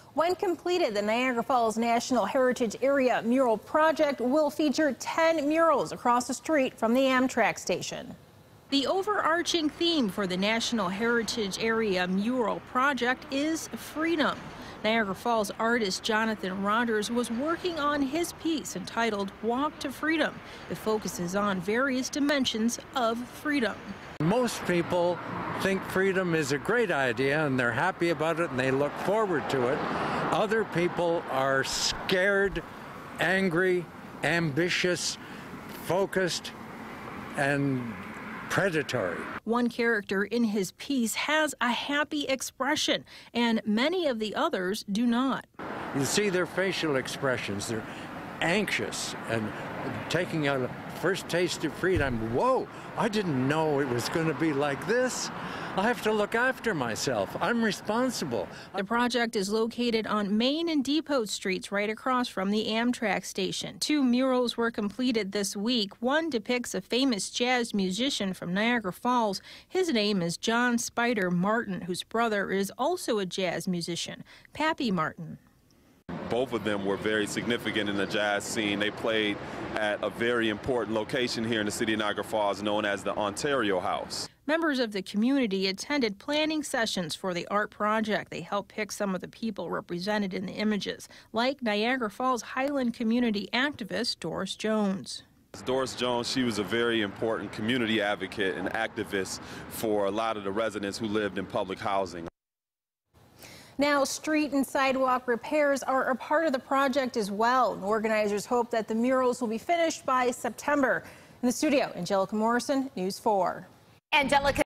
When completed, the Niagara Falls National Heritage Area Mural Project will feature 10 murals across the street from the Amtrak station. The overarching theme for the National Heritage Area Mural Project is freedom. Niagara Falls artist Jonathan Rogers was working on his piece entitled Walk to Freedom. It focuses on various dimensions of freedom. Most people think freedom is a great idea and they're happy about it and they look forward to it. Other people are scared, angry, ambitious, focused, and predatory. One character in his piece has a happy expression, and many of the others do not. You see their facial expressions. They're anxious and taking out a first taste of freedom. Whoa, I didn't know it was going to be like this. I have to look after myself. I'm responsible. The project is located on Main and Depot Streets right across from the Amtrak station. 2 murals were completed this week. One depicts a famous jazz musician from Niagara Falls. His name is John Spider Martin, whose brother is also a jazz musician, Pappy Martin. Both of them were very significant in the jazz scene. They played at a very important location here in the city of Niagara Falls known as the Ontario House. Members of the community attended planning sessions for the art project. They helped pick some of the people represented in the images, like Niagara Falls Highland community activist Doris Jones. Doris Jones, she was a very important community advocate and activist for a lot of the residents who lived in public housing. Now, street and sidewalk repairs are a part of the project as well. Organizers hope that the murals will be finished by September. In the studio, Angelica Morrison, News 4. Angelica.